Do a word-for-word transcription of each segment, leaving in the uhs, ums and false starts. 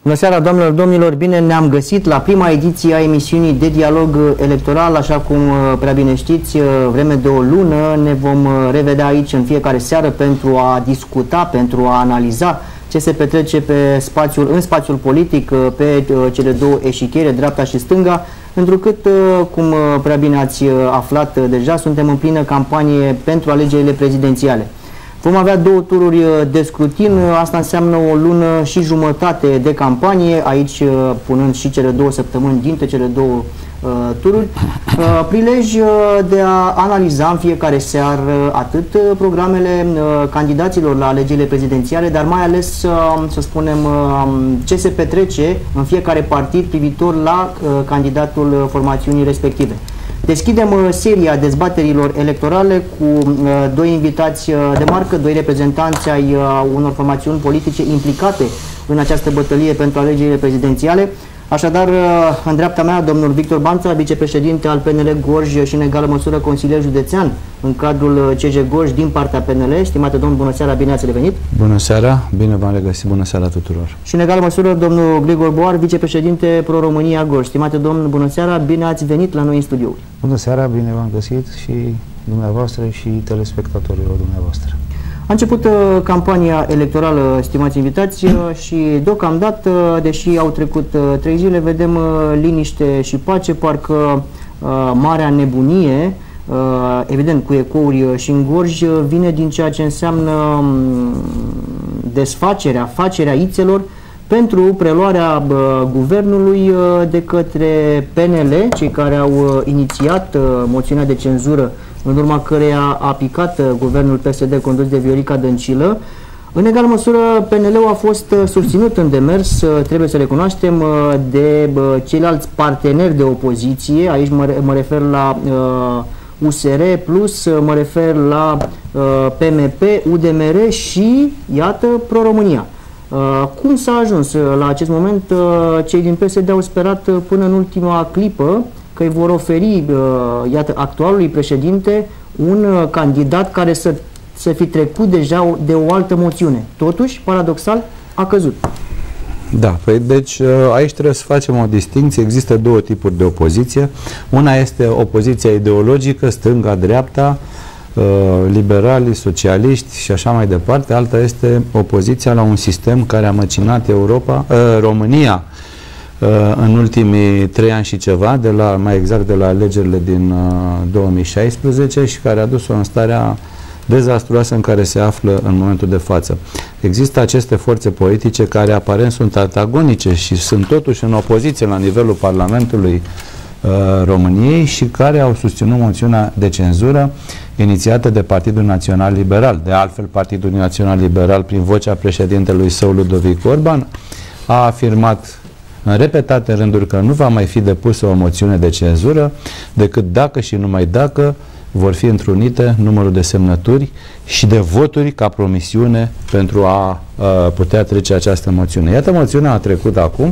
Bună seara, doamnelor, domnilor, bine ne-am găsit la prima ediție a emisiunii de dialog electoral. Așa cum prea bine știți, vreme de o lună ne vom revedea aici în fiecare seară pentru a discuta, pentru a analiza ce se petrece pe spațiul, în spațiul politic, pe cele două eșichiere, dreapta și stânga, întrucât, cum prea bine ați aflat deja, suntem în plină campanie pentru alegerile prezidențiale. Vom avea două tururi de scrutin, asta înseamnă o lună și jumătate de campanie, aici punând și cele două săptămâni dintre cele două uh, tururi. Uh, prilej uh, de a analiza în fiecare seară atât programele uh, candidaților la alegerile prezidențiale, dar mai ales, uh, să spunem, uh, ce se petrece în fiecare partid privitor la uh, candidatul formațiunii respective. Deschidem uh, seria dezbaterilor electorale cu uh, doi invitați uh, de marcă, doi reprezentanți ai uh, unor formațiuni politice implicate în această bătălie pentru alegerile prezidențiale. Așadar, uh, în dreapta mea, domnul Victor Banța, vicepreședinte al P N L Gorj și în egală măsură consilier județean în cadrul C G Gorj din partea P N L. Stimate domn, bună seara, bine ați revenit! Bună seara, bine v-am regăsit, bună seara tuturor! Și în egală măsură, domnul Grigor Boar, vicepreședinte Pro-România Gorj. Stimate domn, bună seara, bine ați venit la noi în studiouri! Bună seara, bine v-am găsit și dumneavoastră și telespectatorilor dumneavoastră. A început uh, campania electorală, stimați invitați, uh, și deocamdată, uh, deși au trecut uh, trei zile, vedem uh, liniște și pace, parcă uh, marea nebunie, uh, evident cu ecouri uh, și în Gorj, uh, vine din ceea ce înseamnă um, desfacerea, facerea ițelor pentru preluarea uh, guvernului uh, de către P N L, cei care au uh, inițiat uh, moțiunea de cenzură, în urma căreia a picat uh, guvernul P S D condus de Viorica Dăncilă. În egală măsură, P N L-ul a fost uh, susținut în demers, uh, trebuie să recunoaștem, uh, de uh, ceilalți parteneri de opoziție. Aici mă, mă refer la uh, U S R plus, uh, mă refer la uh, P M P, U D M R și, iată, Pro-România. Uh, cum s-a ajuns uh, la acest moment? Uh, cei din P S D au sperat uh, până în ultima clipă că îi vor oferi, uh, iată, actualului președinte un uh, candidat care să, să fi trecut deja de o altă moțiune. Totuși, paradoxal, a căzut. Da, păi deci aici trebuie să facem o distinție. Există două tipuri de opoziție. Una este opoziția ideologică, stânga-dreapta, liberali, socialiști și așa mai departe. Alta este opoziția la un sistem care a măcinat Europa, România în ultimii trei ani și ceva, de la, mai exact de la alegerile din două mii șaisprezece, și care a dus-o în starea dezastruoasă în care se află în momentul de față. Există aceste forțe politice care aparent sunt antagonice și sunt totuși în opoziție la nivelul Parlamentului uh, României și care au susținut moțiunea de cenzură inițiată de Partidul Național Liberal. De altfel, Partidul Național Liberal, prin vocea președintelui său, Ludovic Orban, a afirmat în repetate rânduri că nu va mai fi depusă o moțiune de cenzură decât dacă și numai dacă vor fi întrunite numărul de semnături și de voturi ca promisiune pentru a, a putea trece această moțiune. Iată, moțiunea a trecut acum,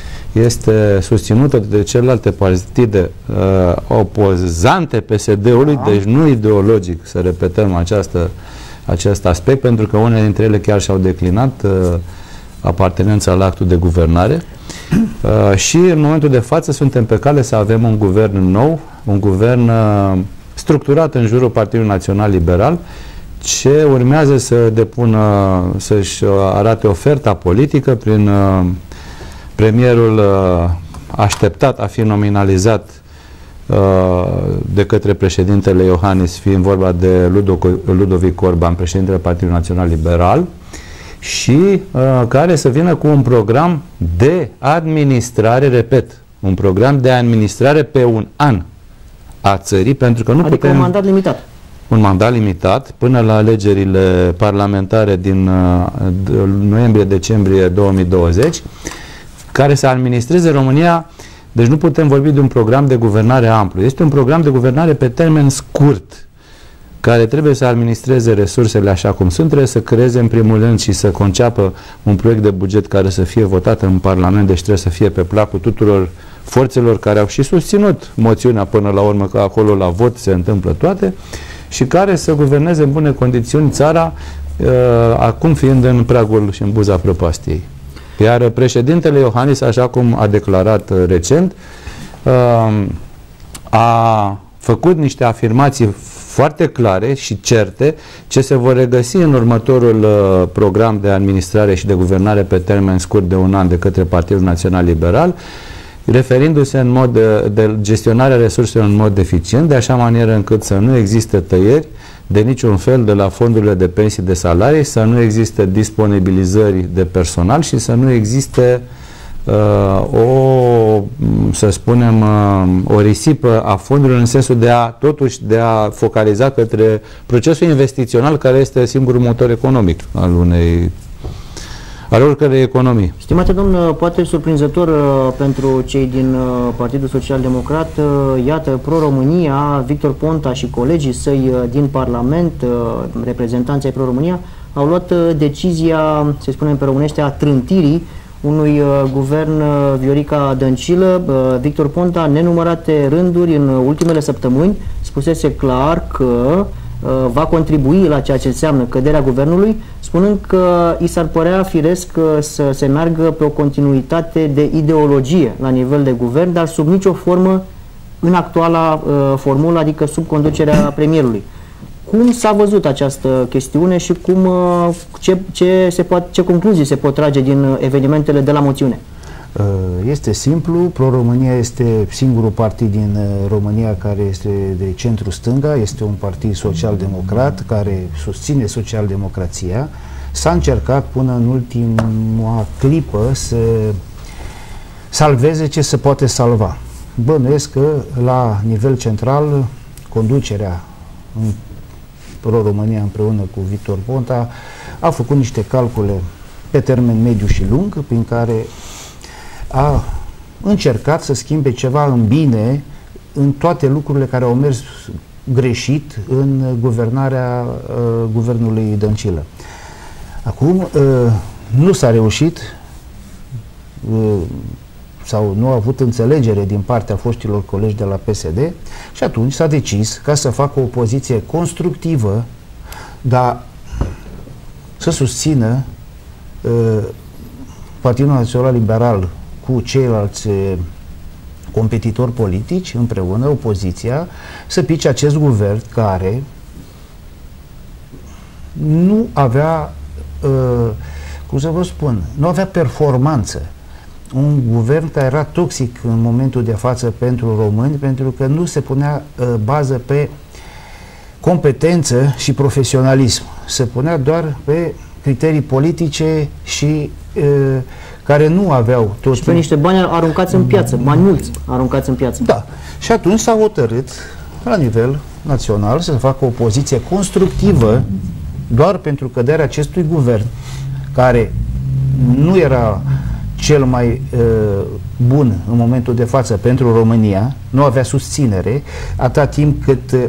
este susținută de celelalte partide uh, opozante P S D-ului, deci nu ideologic, să repetăm această, acest aspect, pentru că unele dintre ele chiar și-au declinat uh, apartenența la actul de guvernare. Uh, și în momentul de față suntem pe cale să avem un guvern nou, un guvern uh, structurat în jurul Partidului Național Liberal, ce urmează să depună, să-și arate oferta politică prin uh, premierul uh, așteptat a fi nominalizat uh, de către președintele Iohannis, fiind vorba de Ludovic Orban, președintele Partidului Național Liberal, și uh, care să vină cu un program de administrare, repet, un program de administrare pe un an a țării, pentru că nu adică putem... un mandat limitat. Un mandat limitat până la alegerile parlamentare din uh, noiembrie-decembrie două mii douăzeci, care să administreze România. Deci nu putem vorbi de un program de guvernare amplu. Este un program de guvernare pe termen scurt, care trebuie să administreze resursele așa cum sunt, trebuie să creeze în primul rând și să conceapă un proiect de buget care să fie votat în Parlament, deci trebuie să fie pe placul tuturor forțelor care au și susținut moțiunea până la urmă, că acolo la vot se întâmplă toate, și care să guverneze în bune condiții țara, uh, acum fiind în pragul și în buza prăpastiei. Iar președintele Iohannis, așa cum a declarat recent, a făcut niște afirmații foarte clare și certe ce se vor regăsi în următorul program de administrare și de guvernare pe termen scurt de un an de către Partidul Național Liberal, referindu-se în mod de, de gestionarea resurselor în mod eficient, de așa manieră încât să nu existe tăieri de niciun fel de la fondurile de pensii de salarii, să nu existe disponibilizări de personal și să nu existe uh, o, să spunem, uh, o risipă a fondurilor în sensul de a, totuși, de a focaliza către procesul investițional care este singurul motor economic al unei al oricărei economii. Stimate domn, poate surprinzător uh, pentru cei din uh, Partidul Social Democrat, uh, iată, Pro-România, Victor Ponta și colegii săi uh, din Parlament, uh, reprezentanții ai Pro-România, au luat uh, decizia, să spunem pe românește, a trântirii unui uh, guvern uh, Viorica Dăncilă. Uh, Victor Ponta, nenumărate rânduri în ultimele săptămâni, spusese clar că va contribui la ceea ce înseamnă căderea guvernului, spunând că i s-ar părea firesc să se meargă pe o continuitate de ideologie la nivel de guvern, dar sub nicio formă în actuala uh, formulă, adică sub conducerea premierului. Cum s-a văzut această chestiune și cum, uh, ce, ce, se poate, ce concluzii se pot trage din evenimentele de la moțiune? Este simplu, Pro-România este singurul partid din România care este de centru-stânga, este un partid social-democrat care susține social-democrația. S-a încercat până în ultima clipă să salveze ce se poate salva. Bănuiesc că la nivel central conducerea în Pro-România împreună cu Victor Ponta a făcut niște calcule pe termen mediu și lung prin care a încercat să schimbe ceva în bine în toate lucrurile care au mers greșit în guvernarea uh, guvernului Dăncilă. Acum, uh, nu s-a reușit uh, sau nu a avut înțelegere din partea foștilor colegi de la P S D și atunci s-a decis ca să facă o poziție constructivă, dar să susțină uh, Partidul Național Liberal cu ceilalți competitori politici, împreună, opoziția, să pice acest guvern care nu avea, uh, cum să vă spun, nu avea performanță. Un guvern care era toxic în momentul de față pentru români, pentru că nu se punea uh, bază pe competență și profesionalism. Se punea doar pe criterii politice și uh, care nu aveau tot. Și pe niște bani aruncați în piață, bani mulți aruncați în piață. Da. Și atunci s-a hotărât la nivel național să facă o poziție constructivă doar pentru căderea acestui guvern, care nu era cel mai uh, bun în momentul de față pentru România, nu avea susținere, atât timp cât uh,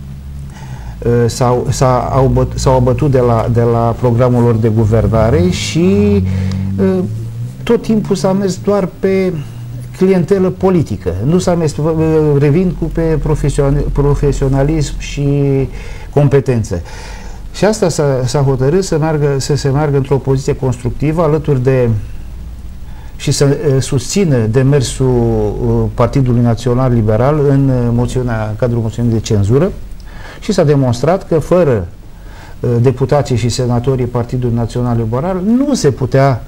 s-au, s-au abătut de la, de la programul lor de guvernare și uh, tot timpul s-a mers doar pe clientelă politică. Nu s-a mers, revin cu pe profesionalism și competență. Și asta s-a hotărât să, meargă, să se meargă într-o poziție constructivă alături de și să uh, susțină demersul uh, Partidului Național Liberal în, uh, moțiunea, în cadrul moțiunii de cenzură și s-a demonstrat că fără uh, deputații și senatorii Partidului Național Liberal nu se putea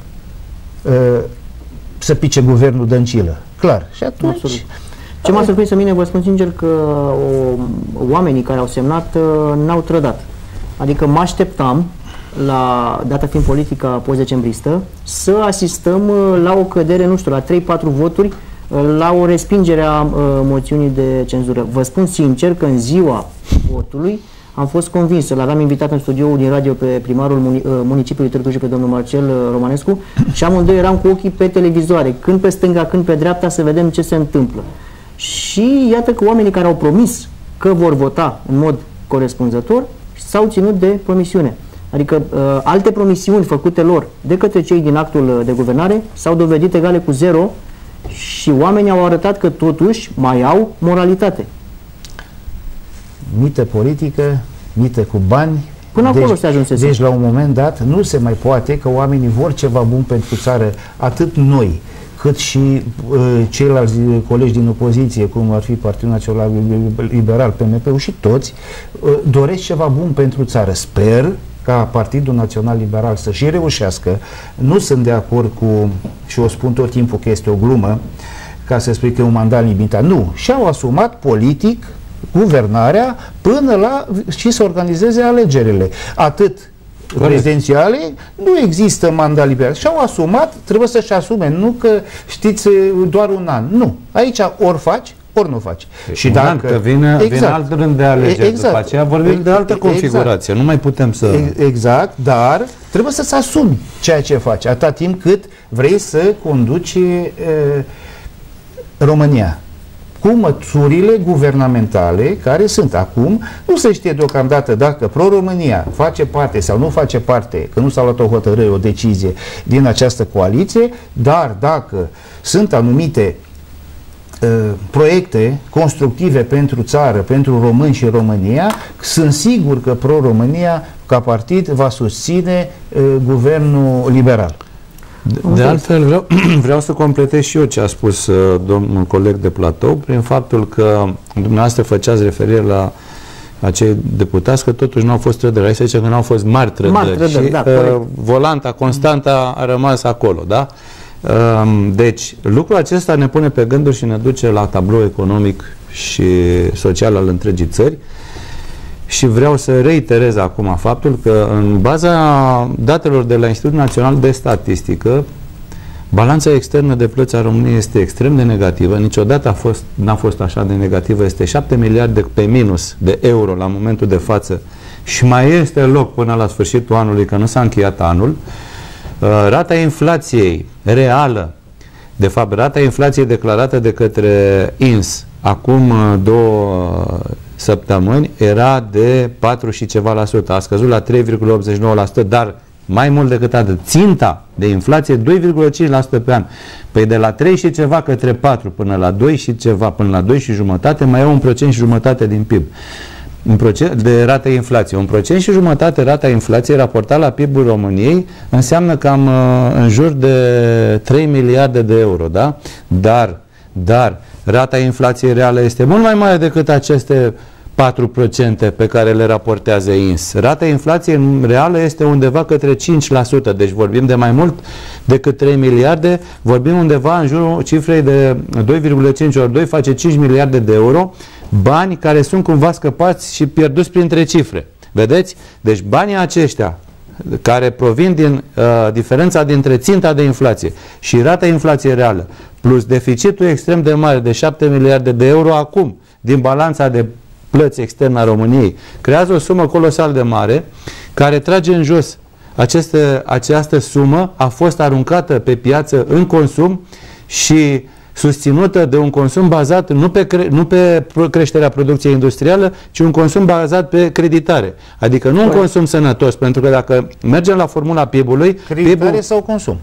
să pice guvernul Dăncilă. Clar. Și atunci... Absolut. Ce m-a surprins pe mine, vă spun sincer, că o, oamenii care au semnat n-au trădat. Adică mă așteptam, la data fiind politica post-decembristă, să asistăm la o cădere, nu știu, la trei patru voturi, la o respingere a moțiunii de cenzură. Vă spun sincer că în ziua votului am fost convins, l-aveam invitat în studioul din radio pe primarul municipiului Târgu Jiu, pe domnul Marcel Romanescu, și amândoi eram cu ochii pe televizoare, când pe stânga, când pe dreapta, să vedem ce se întâmplă. Și iată că oamenii care au promis că vor vota în mod corespunzător s-au ținut de promisiune. Adică uh, alte promisiuni făcute lor de către cei din actul de guvernare s-au dovedit egale cu zero și oamenii au arătat că totuși mai au moralitate. Mită politică, mită cu bani, Până acolo deci, se ajunsese. Deci la un moment dat nu se mai poate că oamenii vor ceva bun pentru țară, atât noi, cât și uh, ceilalți colegi din opoziție, cum ar fi Partidul Național Liberal, P M P-ul și toți, uh, doresc ceva bun pentru țară. Sper ca Partidul Național Liberal să și reușească. Nu sunt de acord cu, și o spun tot timpul că este o glumă, ca să spui că e un mandat limitat. Nu. Și-au asumat politic guvernarea până la și să organizeze alegerile. Atât Corect. Prezidențiale, nu există mandat liberal. Și-au asumat, trebuie să-și asume. Nu că, știți, doar un an. Nu. Aici ori faci, ori nu faci. E, și dacă că vine, exact. vine alt rând de alegeri, exact. După aceea vorbim de altă configurație. Exact. Nu mai putem să... Exact, dar trebuie să-ți asumi ceea ce faci, atâta timp cât vrei să conduci e, România. Cu măsurile guvernamentale care sunt acum, nu se știe deocamdată dacă Pro-România face parte sau nu face parte, că nu s-a luat o hotărâre, o decizie din această coaliție, dar dacă sunt anumite uh, proiecte constructive pentru țară, pentru români și România, sunt sigur că Pro-România ca partid va susține uh, guvernul liberal. De, de altfel, vreau, vreau să completez și eu ce a spus uh, domnul coleg de platou, prin faptul că dumneavoastră făceați referire la acei deputați, că totuși nu au fost trădări. Hai să zicem că nu au fost mari trădări. Mari trădări, și da, uh, volanta constantă a rămas acolo, da? Uh, deci, lucrul acesta ne pune pe gânduri și ne duce la tablou economic și social al întregii țări. Și vreau să reiterez acum faptul că în baza datelor de la Institutul Național de Statistică, balanța externă de plăți a României este extrem de negativă. Niciodată a fost, n-a fost așa de negativă. Este șapte miliarde pe minus de euro la momentul de față și mai este loc până la sfârșitul anului, că nu s-a încheiat anul. Rata inflației reală, de fapt rata inflației declarată de către I N S acum două săptămâni era de patru și ceva la sută, a scăzut la trei virgulă optzeci și nouă la sută, dar mai mult decât atât, ținta de inflație doi virgulă cinci la sută pe an. Păi de la trei și ceva către patru până la doi și ceva, până la doi și jumătate, mai e un procent și jumătate din P I B. Un procent de rata inflației. Un procent și jumătate rata inflației raportat la P I B-ul României înseamnă cam în jur de trei miliarde de euro, da? Dar, dar rata inflației reală este mult mai mare decât aceste patru la sută pe care le raportează I N S. Rata inflației reală este undeva către cinci la sută, deci vorbim de mai mult decât trei miliarde, vorbim undeva în jurul cifrei de doi virgulă cinci ori doi face cinci miliarde de euro, bani care sunt cumva scăpați și pierduți printre cifre. Vedeți? Deci banii aceștia care provin din uh, diferența dintre ținta de inflație și rata inflației reală, plus deficitul extrem de mare de șapte miliarde de euro acum, din balanța de plăți externe a României, creează o sumă colosal de mare, care trage în jos. Aceste, această sumă a fost aruncată pe piață în consum și susținută de un consum bazat nu pe, cre nu pe creșterea producției industrială, ci un consum bazat pe creditare. Adică nu un consum sănătos, pentru că dacă mergem la formula P I B-ului... Creditare sau consum?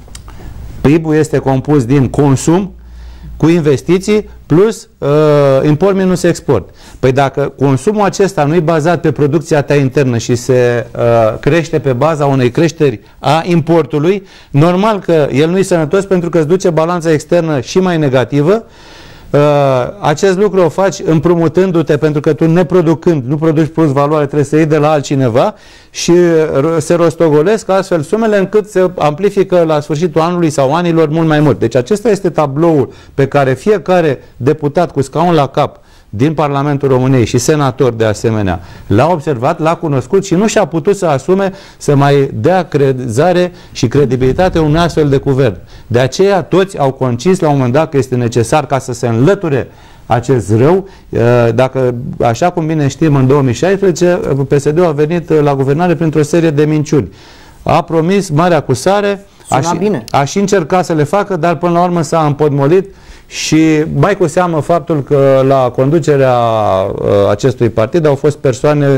P I B-ul este compus din consum cu investiții plus uh, import minus export. Păi dacă consumul acesta nu e bazat pe producția ta internă și se uh, crește pe baza unei creșteri a importului, normal că el nu e sănătos pentru că îți duce balanța externă și mai negativă. Uh, acest lucru o faci împrumutându-te, pentru că tu neproducând, nu produci plus valoare, trebuie să iei de la altcineva și se rostogolesc astfel sumele încât se amplifică la sfârșitul anului sau anilor mult mai mult. Deci acesta este tabloul pe care fiecare deputat cu scaun la cap din Parlamentul României și senator de asemenea l-a observat, l-a cunoscut și nu și-a putut să asume să mai dea crezare și credibilitate unui astfel de guvern. De aceea toți au concis la un moment dat că este necesar ca să se înlăture acest rău. Dacă, așa cum bine știm, în două mii șaisprezece P S D-ul a venit la guvernare printr-o serie de minciuni. A promis mare acusare, a și, a și încercat să le facă, dar până la urmă s-a împotmolit. Și mai cu seamă faptul că la conducerea uh, acestui partid au fost persoane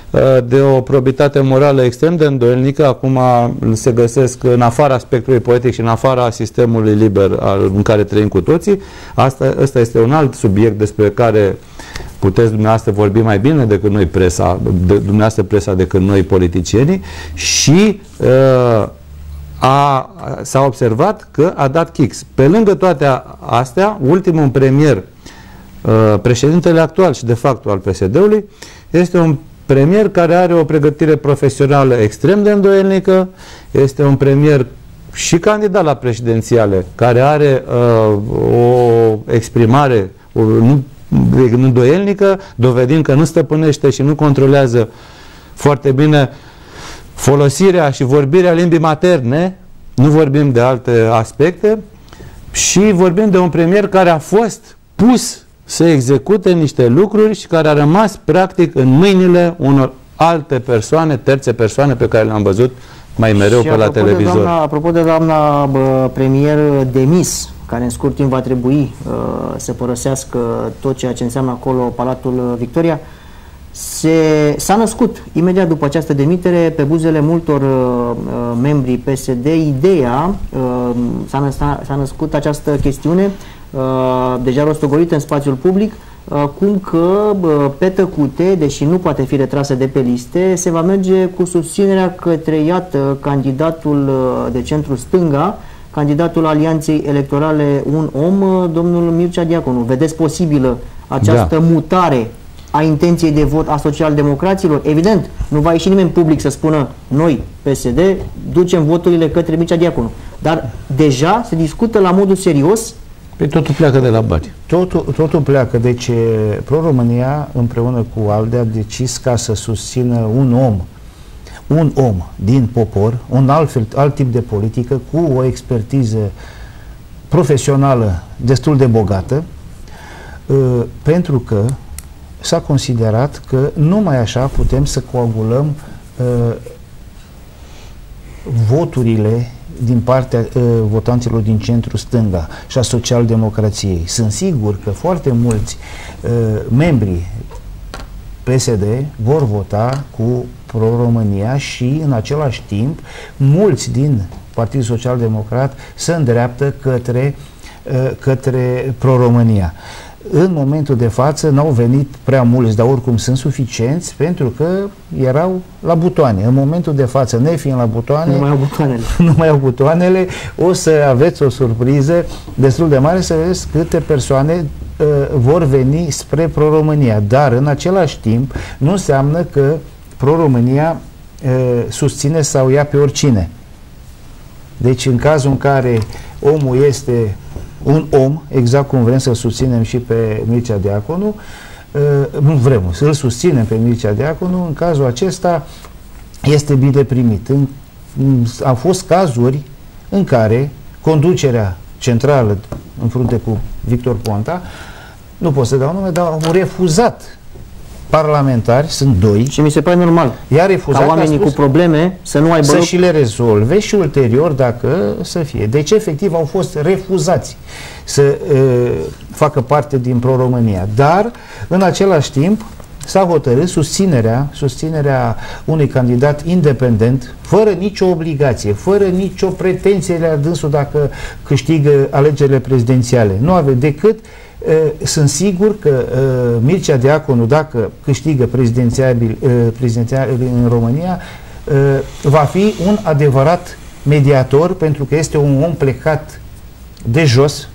de o probitate morală extrem de îndoielnică. Acum se găsesc în afara spectrului poetic și în afara sistemului liber în care trăim cu toții. Asta, asta este un alt subiect despre care puteți dumneavoastră vorbi mai bine decât noi presa, de, dumneavoastră presa decât noi politicienii, și uh, a, s-a observat că a dat kicks. Pe lângă toate astea, ultimul premier, uh, președintele actual și de facto al P S D-ului, este un premier care are o pregătire profesională extrem de îndoielnică, este un premier și candidat la prezidențiale, care are uh, o exprimare o, nu îndoielnică, dovedind că nu stăpânește și nu controlează foarte bine folosirea și vorbirea limbii materne, nu vorbim de alte aspecte, și vorbim de un premier care a fost pus să execute niște lucruri și care a rămas practic în mâinile unor alte persoane, terțe persoane pe care le-am văzut mai mereu și pe la televizor. De doamna, apropo de doamna bă, premier demis, care în scurt timp va trebui uh, să părăsească tot ceea ce înseamnă acolo Palatul Victoria, s-a născut imediat după această demitere pe buzele multor uh, membri P S D ideea, uh, s-a născut această chestiune uh, deja rostogolită în spațiul public, uh, cum că uh, pe tăcute, deși nu poate fi retrasă de pe liste, se va merge cu susținerea către, iată, candidatul uh, de centru-stânga, candidatul Alianței Electorale Un Om, domnul Mircea Diaconu. Vedeți posibilă această da. mutare a intenției de vot a socialdemocraților? Evident, nu va ieși nimeni public să spună noi, P S D, ducem voturile către Mircea Diaconu. Dar deja se discută la modul serios. Păi totul pleacă de la bani. Totul, totul pleacă. Deci Pro-România împreună cu ALDE a decis ca să susțină un om un om din popor, un alt, fel, alt tip de politică, cu o expertiză profesională destul de bogată, pentru că s-a considerat că numai așa putem să coagulăm voturile din partea uh, votanților din centru-stânga și a social-democrației. Sunt sigur că foarte mulți uh, membri P S D vor vota cu Pro-România și în același timp mulți din Partidul Social-Democrat se îndreaptă către, uh, către Pro-România. În momentul de față n-au venit prea mulți, dar oricum sunt suficienți, pentru că erau la butoane. În momentul de față, nefiind la butoane, nu mai au butoanele. nu mai au butoanele, o să aveți o surpriză destul de mare să vedeți câte persoane uh, vor veni spre Pro-România. Dar în același timp nu înseamnă că Pro-România uh, susține sau ia pe oricine. Deci în cazul în care omul este un om, exact cum vrem să susținem și pe Mircea Diaconu, nu vrem să-l susținem pe Mircea Diaconu, în cazul acesta este bine primit. În, au fost cazuri în care conducerea centrală în frunte cu Victor Ponta, nu pot să dau nume, dar au refuzat parlamentari, sunt doi. Și mi se pare normal i-a refuzat, ca oamenii cu probleme să nu aibă să și le rezolve și ulterior dacă să fie. Deci efectiv au fost refuzați să uh, facă parte din Pro-România. Dar în același timp s-a hotărât susținerea, susținerea unui candidat independent, fără nicio obligație, fără nicio pretenție la dânsul dacă câștigă alegerile prezidențiale. Nu avea decât Uh, sunt sigur că uh, Mircea Diaconu, dacă câștigă prezidențiabil, uh, prezidențiabil în România, uh, va fi un adevărat mediator, pentru că este un om plecat de jos,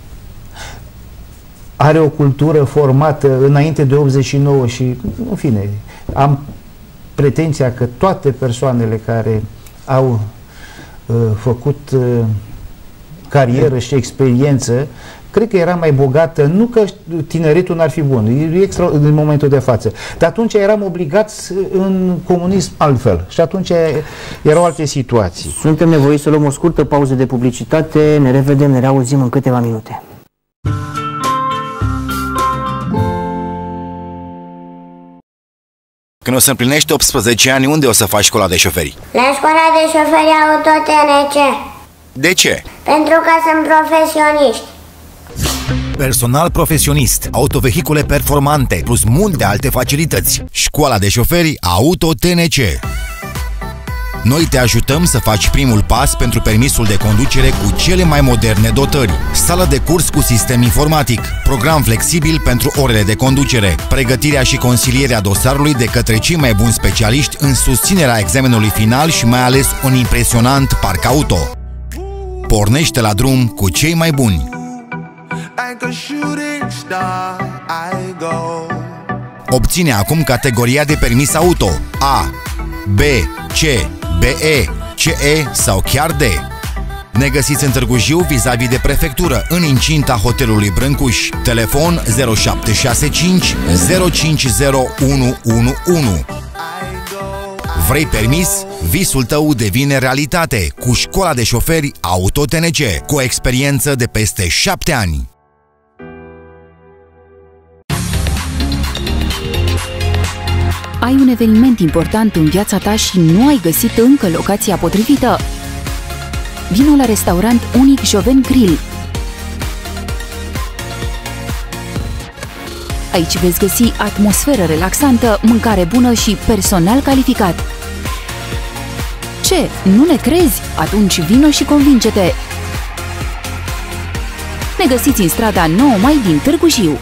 are o cultură formată înainte de optzeci și nouă și, în fine, am pretenția că toate persoanele care au uh, făcut uh, carieră și experiență, cred că era mai bogată, nu că tineretul n-ar fi bun, e extra în momentul de față, dar atunci eram obligați în comunism altfel și atunci erau alte situații. Suntem nevoiți să luăm o scurtă pauză de publicitate, ne revedem, ne reauzim în câteva minute. Când o să împlinești optsprezece ani, unde o să faci școala de șoferi? La școala de șoferi Auto T N C. De ce? Pentru că sunt profesioniști. Personal profesionist, autovehicule performante, plus multe alte facilități. Școala de șoferi Auto T N C. Noi te ajutăm să faci primul pas pentru permisul de conducere cu cele mai moderne dotări. Sală de curs cu sistem informatic, program flexibil pentru orele de conducere, pregătirea și consilierea dosarului de către cei mai buni specialiști în susținerea examenului final și mai ales un impresionant parc auto. Pornește la drum cu cei mai buni. Obține acum categoria de permis auto A, B, C, B E, C E sau chiar D. Ne găsiți în Târgu Jiu, vis-a-vis de prefectură, în incinta hotelului Brâncuș. Telefon zero șapte șase cinci zero cinci zero unu unu unu. Vrei permis? Visul tău devine realitate cu școala de șoferi Auto T N C, cu o experiență de peste șapte ani. Ai un eveniment important în viața ta și nu ai găsit încă locația potrivită? Vino la restaurant Unic Joven Grill. Aici veți găsi atmosferă relaxantă, mâncare bună și personal calificat. Ce? Nu ne crezi? Atunci vino și convinge-te! Ne găsiți în strada nouă Mai din Târgu Jiu.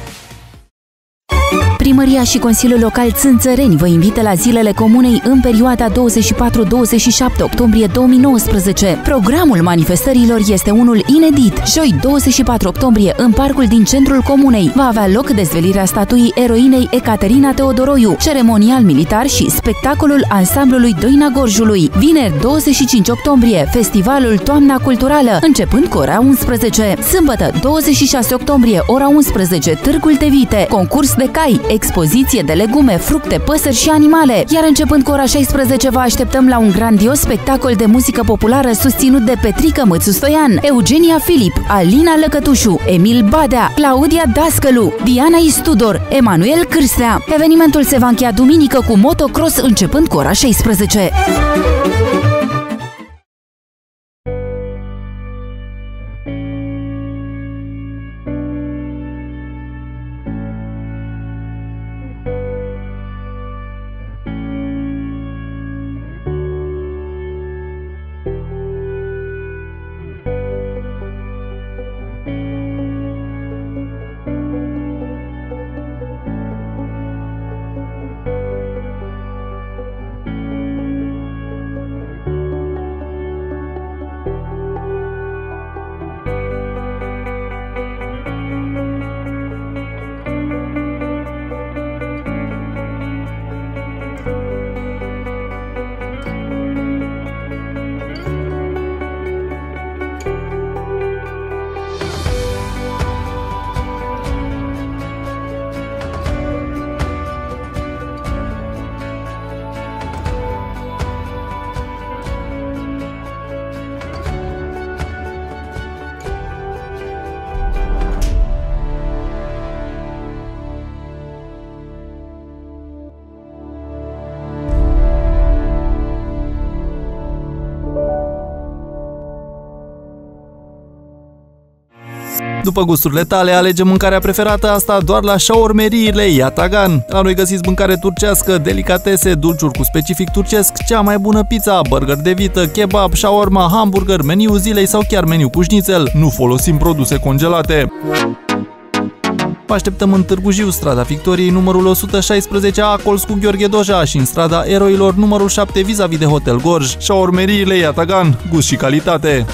Primăria și Consiliul Local Țânțăreni vă invită la Zilele Comunei în perioada douăzeci și patru douăzeci și șapte octombrie două mii nouăsprezece. Programul manifestărilor este unul inedit. Joi, douăzeci și patru octombrie, în parcul din centrul comunei, va avea loc dezvelirea statuii eroinei Ecaterina Teodoroiu, ceremonial militar și spectacolul ansamblului Doina Gorjului. Vineri, douăzeci și cinci octombrie, festivalul Toamna Culturală, începând cu ora unsprezece. Sâmbătă, douăzeci și șase octombrie, ora unsprezece, Târgul de Vite, concurs de cai, expoziție de legume, fructe, păsări și animale. Iar începând cu ora șaisprezece vă așteptăm la un grandios spectacol de muzică populară susținut de Petrică Mățu Stoian, Eugenia Filip, Alina Lăcătușu, Emil Badea, Claudia Dascălu, Diana Istudor, Emanuel Cârstea. Evenimentul se va încheia duminică cu motocross începând cu ora șaisprezece. După gusturile tale, alege mâncarea preferată, asta doar la șaormeriile Yatagan. La noi găsiți mâncare turcească, delicatese, dulciuri cu specific turcesc, cea mai bună pizza, burger de vită, kebab, shawarma, hamburger, meniu zilei sau chiar meniu cu șnițel. Nu folosim produse congelate. Vă așteptăm în Târgu Jiu, strada Victoriei, numărul o sută șaisprezece A, colț cu Gheorghe Doja, și în strada Eroilor, numărul șapte, vis-a-vis de Hotel Gorj. Șaormeriile Yatagan, gust și calitate.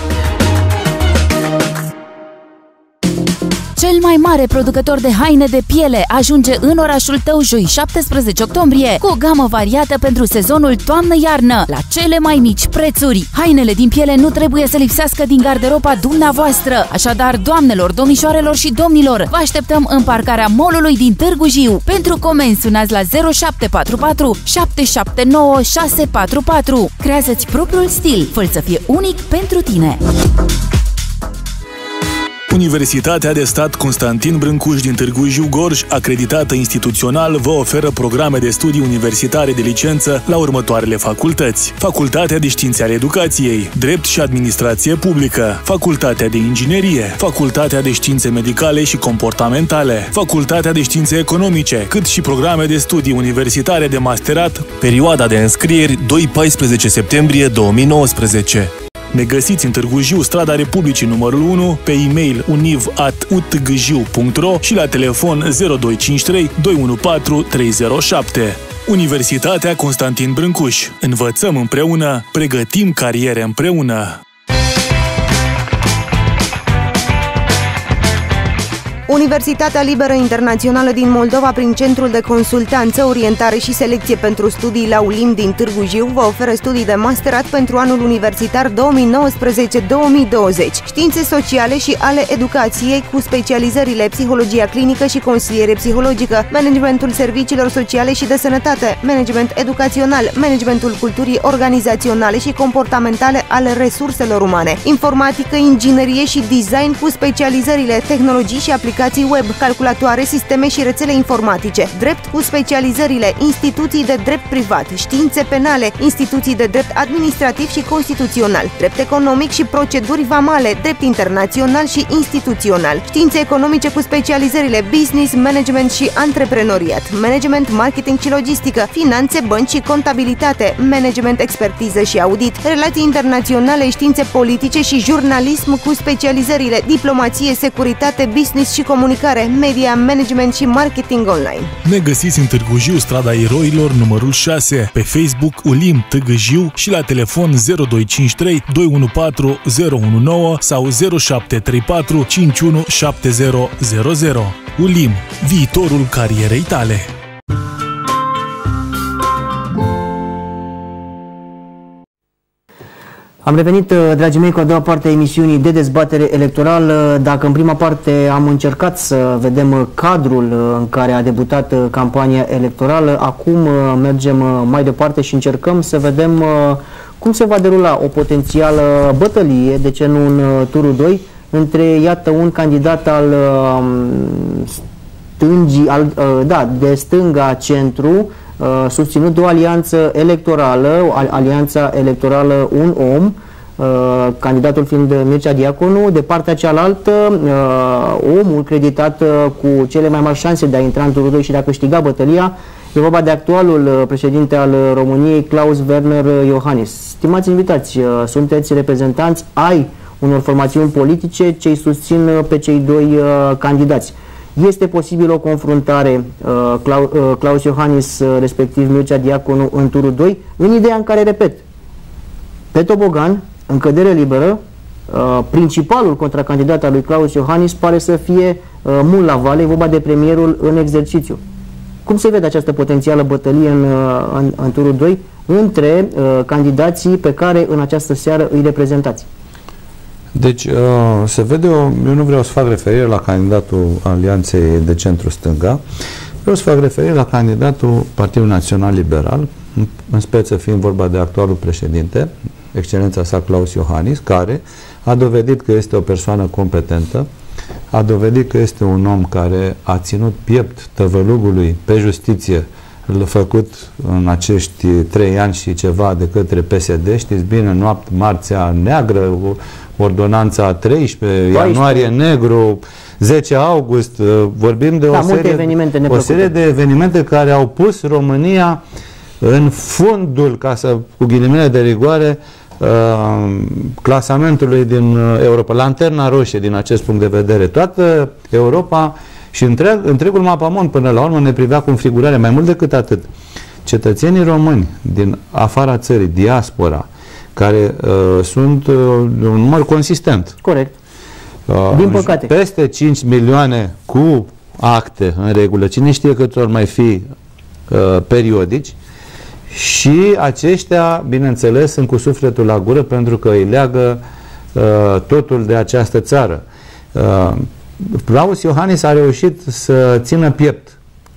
Cel mai mare producător de haine de piele ajunge în orașul tău joi șaptesprezece octombrie cu o gamă variată pentru sezonul toamnă-iarnă la cele mai mici prețuri. Hainele din piele nu trebuie să lipsească din garderoba dumneavoastră. Așadar, doamnelor, domnișoarelor și domnilor, vă așteptăm în parcarea mall-ului din Târgu Jiu. Pentru comenzi sunați la zero șapte patru patru șapte șapte nouă șase patru patru. Creează-ți propriul stil, fă-l să fie unic pentru tine. Universitatea de Stat Constantin Brâncuș din Târgu Jiu Gorj, acreditată instituțional, vă oferă programe de studii universitare de licență la următoarele facultăți: Facultatea de Științe ale Educației, Drept și Administrație Publică, Facultatea de Inginerie, Facultatea de Științe Medicale și Comportamentale, Facultatea de Științe Economice, cât și programe de studii universitare de masterat. Perioada de înscrieri doi paisprezece septembrie două mii nouăsprezece. Ne găsiți în Târgu Jiu, strada Republicii numărul unu, pe e-mail univ at u t g jiu punct ro și la telefon zero doi cinci trei doi unu patru trei zero șapte. Universitatea Constantin Brâncuș. Învățăm împreună, pregătim cariere împreună. Universitatea Liberă Internațională din Moldova, prin Centrul de Consultanță, Orientare și Selecție pentru Studii la U L I M din Târgu Jiu, vă oferă studii de masterat pentru anul universitar două mii nouăsprezece două mii douăzeci. Științe sociale și ale educației, cu specializările psihologia clinică și consiliere psihologică, managementul serviciilor sociale și de sănătate, management educațional, managementul culturii organizaționale și comportamentale ale resurselor umane, informatică, inginerie și design, cu specializările tehnologii și aplicații web, calculatoare, sisteme și rețele informatice, drept cu specializările instituții de drept privat, științe penale, instituții de drept administrativ și constituțional, drept economic și proceduri vamale, drept internațional și instituțional, științe economice cu specializările business, management și antreprenoriat, management, marketing și logistică, finanțe, bănci și contabilitate, management, expertiză și audit, relații internaționale, științe politice și jurnalism, cu specializările diplomație, securitate, business și comunicare, media, management și marketing online. Ne găsiți în Târgu Jiu, strada Eroilor, numărul șase, pe Facebook U L I M Târgu Jiu și la telefon zero doi cinci trei doi unu patru zero unu nouă sau zero șapte trei patru cinci unu șapte zero zero zero. U L I M, viitorul carierei tale. Am revenit, dragii mei, cu a doua parte a emisiunii de dezbatere electorală. Dacă în prima parte am încercat să vedem cadrul în care a debutat campania electorală, acum mergem mai departe și încercăm să vedem cum se va derula o potențială bătălie, de ce nu în turul doi, între, iată, un candidat al stângii, al, da, de stânga centru, susținut de o alianță electorală, alianța electorală Un Om, candidatul fiind Mircea Diaconu, de partea cealaltă omul creditat cu cele mai mari șanse de a intra în turul doi și de a câștiga bătălia. E vorba de actualul președinte al României, Klaus Werner Iohannis. Stimați invitați, sunteți reprezentanți ai unor formațiuni politice ce îi susțin pe cei doi candidați. Este posibil o confruntare uh, Clau, uh, Klaus Iohannis, uh, respectiv Mircea Diaconu, în turul doi, în ideea în care, repet, pe tobogan, în cădere liberă, uh, principalul contracandidat al lui Klaus Iohannis pare să fie uh, mult la vale, e vorba de premierul în exercițiu. Cum se vede această potențială bătălie în, uh, în, în turul doi între uh, candidații pe care în această seară îi reprezentați? Deci, uh, se vede, o, eu nu vreau să fac referire la candidatul Alianței de Centru-Stânga, vreau să fac referire la candidatul Partidului Național Liberal, în, în speță fiind vorba de actualul președinte, excelența sa Klaus Iohannis, care a dovedit că este o persoană competentă, a dovedit că este un om care a ținut piept tăvălugului pe justiție făcut în acești trei ani și ceva de către P S D, știți bine, noapte, marțea neagră, ordonanța treisprezece, ianuarie negru, zece august, vorbim de o, da, serie, evenimente o serie de evenimente care au pus România în fundul, ca să, cu ghilimele de rigoare, uh, clasamentului din Europa, lanterna roșie din acest punct de vedere. Toată Europa și întreg, întregul mapamond până la urmă ne privea cu înfrigurare. Mai mult decât atât, cetățenii români din afara țării, diaspora, care uh, sunt uh, un număr consistent. Corect. Uh, din păcate. Peste cinci milioane cu acte în regulă. Cine știe cât ori mai fi uh, periodici. Și aceștia, bineînțeles, sunt cu sufletul la gură pentru că îi leagă uh, totul de această țară. Uh, Klaus Iohannis a reușit să țină piept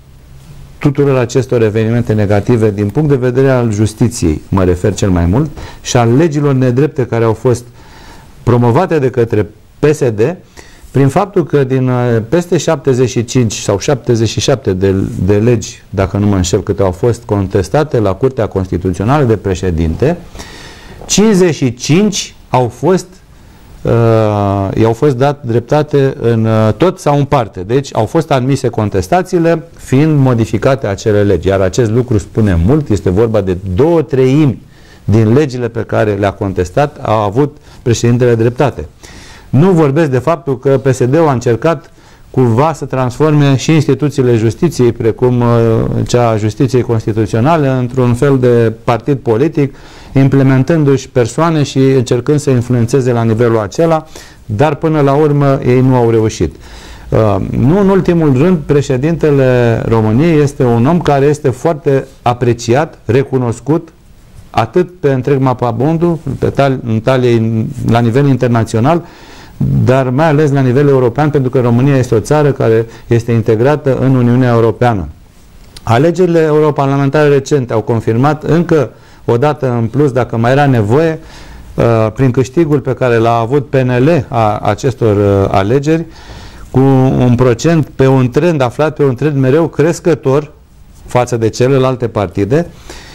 tuturor acestor evenimente negative din punct de vedere al justiției, mă refer cel mai mult, și al legilor nedrepte care au fost promovate de către P S D, prin faptul că din peste șaptezeci și cinci sau șaptezeci și șapte de, de legi, dacă nu mă înșel, câte au fost contestate la Curtea Constituțională de președinte, cincizeci și cinci au fost uh, i-au fost dat dreptate în uh, tot sau în parte. Deci au fost admise contestațiile fiind modificate acele legi. Iar acest lucru spune mult, este vorba de două treimi din legile pe care le-a contestat a avut președintele dreptate. Nu vorbesc de faptul că P S D-ul a încercat cumva să transforme și instituțiile justiției, precum uh, cea a justiției constituționale, într-un fel de partid politic, implementându-și persoane și încercând să influențeze la nivelul acela, dar până la urmă ei nu au reușit. Uh, nu în ultimul rând, președintele României este un om care este foarte apreciat, recunoscut, atât pe întreg mapamondul, pe tal, în talie, la nivel internațional, dar mai ales la nivel european, pentru că România este o țară care este integrată în Uniunea Europeană. Alegerile europarlamentare recente au confirmat încă o dată în plus, dacă mai era nevoie, prin câștigul pe care l-a avut P N L a acestor alegeri, cu un procent pe un trend aflat pe un trend mereu crescător față de celelalte partide,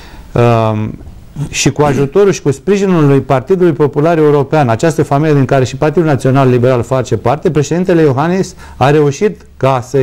și cu ajutorul și cu sprijinul lui Partidului Popular European, această familie din care și Partidul Național Liberal face parte, președintele Iohannis a reușit ca să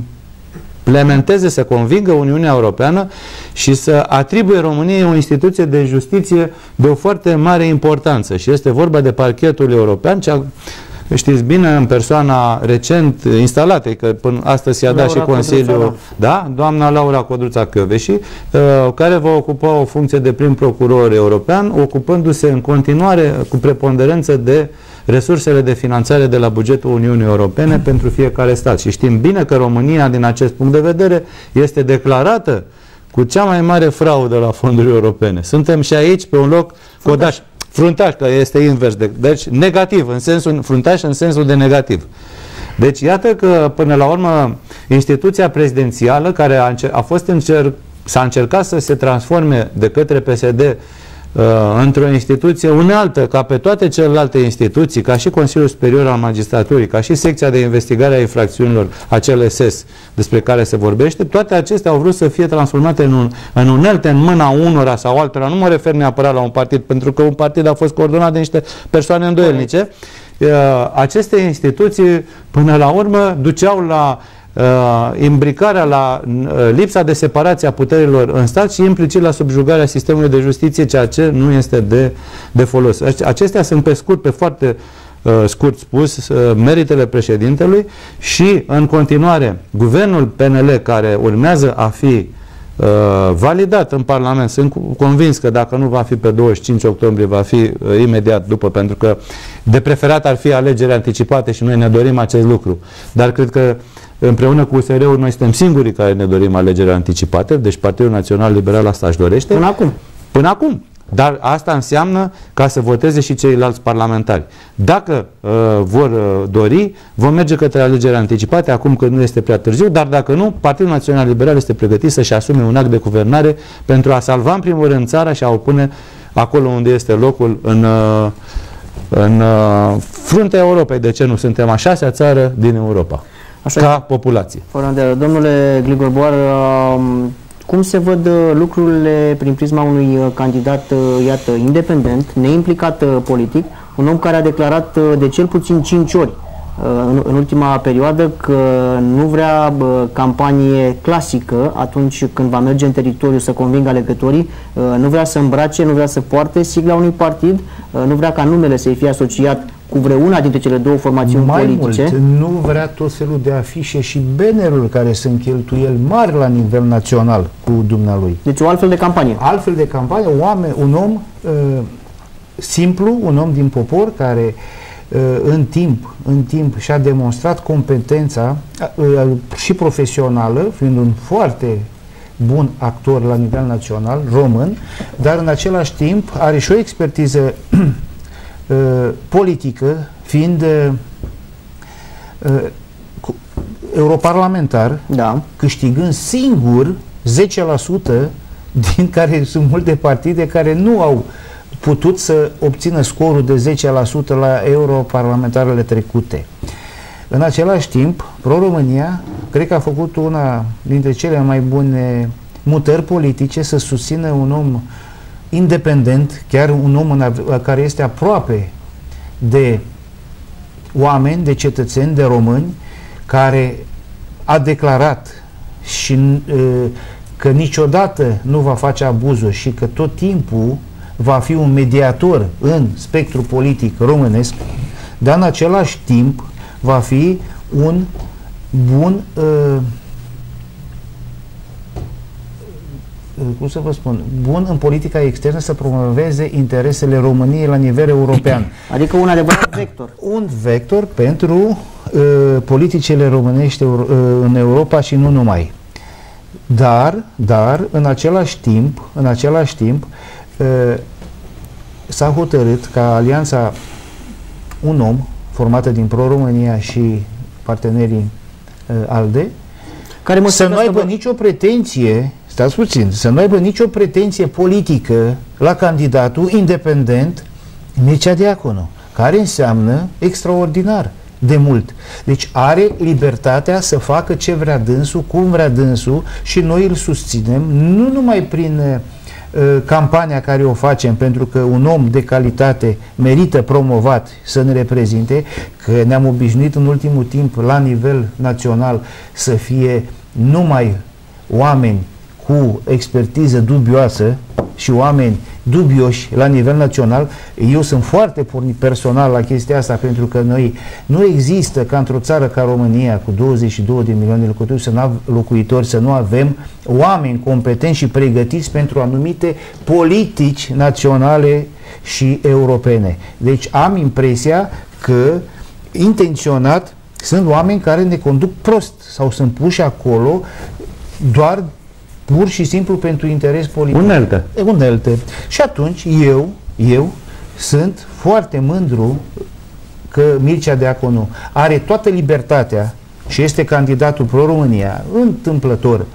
implementeze, să convingă Uniunea Europeană și să atribuie României o instituție de justiție de o foarte mare importanță. Și este vorba de Parchetul European, cea, știți bine, în persoana recent instalată, că până astăzi i-a dat și Consiliul, da, doamna Laura Codruța-Kövesi, uh, care va ocupa o funcție de prim procuror european, ocupându-se în continuare cu preponderență de resursele de finanțare de la bugetul Uniunii Europene pentru fiecare stat. Și știm bine că România, din acest punct de vedere, este declarată cu cea mai mare fraudă la fonduri europene. Suntem și aici pe un loc codaș. Fruntaș, că este invers. De, deci negativ, în sensul, fruntaș în sensul de negativ. Deci iată că până la urmă instituția prezidențială care a, a fost încerc, s-a încercat să se transforme de către P S D uh, într-o instituție unealtă, ca pe toate celelalte instituții, ca și Consiliul Superior al Magistraturii, ca și secția de investigare a infracțiunilor, acel S S despre care se vorbește, toate acestea au vrut să fie transformate în, un, în unelte în mâna unora sau altora. Nu mă refer neapărat la un partid, pentru că un partid a fost coordonat de niște persoane îndoielnice. Uh, aceste instituții, până la urmă, duceau la Uh, imbricarea la uh, lipsa de separație a puterilor în stat și implicit la subjugarea sistemului de justiție, ceea ce nu este de, de folos. Acestea sunt pe scurt, pe foarte uh, scurt spus, uh, meritele președintelui și în continuare guvernul P N L care urmează a fi uh, validat în Parlament. Sunt convins că dacă nu va fi pe douăzeci și cinci octombrie, va fi uh, imediat după, pentru că de preferat ar fi alegeri anticipate și noi ne dorim acest lucru. Dar cred că împreună cu U S R-ul noi suntem singurii care ne dorim alegeri anticipate, deci Partidul Național Liberal asta își dorește. Până acum. Până acum. Dar asta înseamnă ca să voteze și ceilalți parlamentari. Dacă uh, vor uh, dori, vom merge către alegeri anticipate, acum că nu este prea târziu, dar dacă nu, Partidul Național Liberal este pregătit să-și asume un act de guvernare pentru a salva în primul rând țara și a o pune acolo unde este locul în... Uh, în uh, fruntea Europei. De ce nu? Suntem a șasea țară din Europa. Așa ca e. Populație. Fără domnule Grigor Boar, cum se văd lucrurile prin prisma unui candidat, iată, independent, neimplicat politic, un om care a declarat de cel puțin cinci ori în, în ultima perioadă că nu vrea campanie clasică atunci când va merge în teritoriu să convingă alegătorii, nu vrea să îmbrace, nu vrea să poarte sigla unui partid, nu vrea ca numele să-i fie asociat cu vreuna dintre cele două formațiuni mai politice. Mult, nu vrea tot felul de afișe și banneruri care sunt cheltuieli mari la nivel național cu dumnealui. Deci o altfel de campanie. Altfel de campanie, oameni, un om uh, simplu, un om din popor care uh, în timp, în timp și-a demonstrat competența uh, și profesională, fiind un foarte bun actor la nivel național, român, dar în același timp are și o expertiză Uh, politică, fiind uh, uh, europarlamentar, da. câștigând singur zece la sută din care sunt multe partide care nu au putut să obțină scorul de zece la sută la europarlamentarele trecute. În același timp, Pro-România cred că a făcut una dintre cele mai bune mutări politice să susțină un om independent, chiar un om în, care este aproape de oameni, de cetățeni, de români, care a declarat și că niciodată nu va face abuzuri și că tot timpul va fi un mediator în spectru politic românesc, dar în același timp va fi un bun uh, cum să vă spun, bun în politica externă să promoveze interesele României la nivel european. Adică un adevărat vector. Un vector pentru uh, politicile românești uh, în Europa și nu numai. Dar, dar, în același timp, în același timp, uh, s-a hotărât ca alianța Un Om, formată din Pro-România și partenerii uh, ALDE, care să nu aibă nicio pretenție, stați puțin, să nu aibă nicio pretenție politică la candidatul independent Mircea Diaconu, care înseamnă extraordinar de mult. Deci are libertatea să facă ce vrea dânsul, cum vrea dânsul și noi îl susținem, nu numai prin uh, campania care o facem, pentru că un om de calitate merită promovat să ne reprezinte, că ne-am obișnuit în ultimul timp la nivel național să fie numai oameni cu expertiză dubioasă și oameni dubioși la nivel național. Eu sunt foarte pornit personal la chestia asta, pentru că noi nu există ca într-o țară ca România cu douăzeci și două de milioane de locuitori să nu, locuitori, să nu avem oameni competenți și pregătiți pentru anumite politici naționale și europene. Deci am impresia că intenționat sunt oameni care ne conduc prost sau sunt puși acolo doar pur și simplu pentru interes politic. Unelte. Unelte. Și atunci eu, eu sunt foarte mândru că Mircea Diaconu are toată libertatea și este candidatul Pro-România, întâmplător.